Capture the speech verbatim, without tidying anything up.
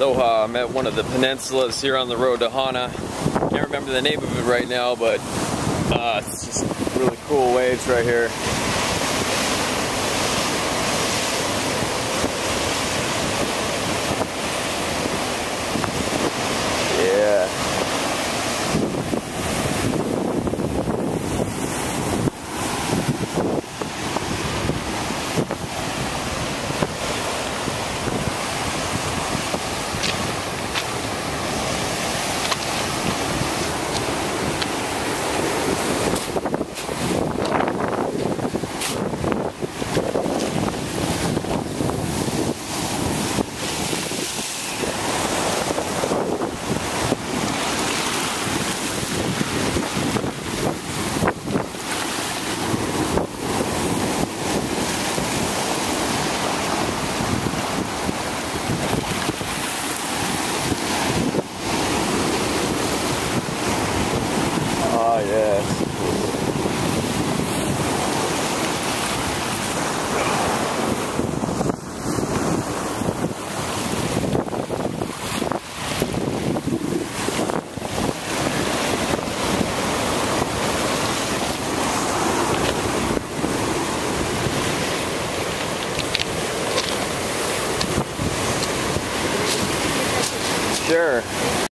Aloha. I'm at one of the peninsulas here on the road to Hana. Can't remember the name of it right now, but uh, it's just really cool waves right here.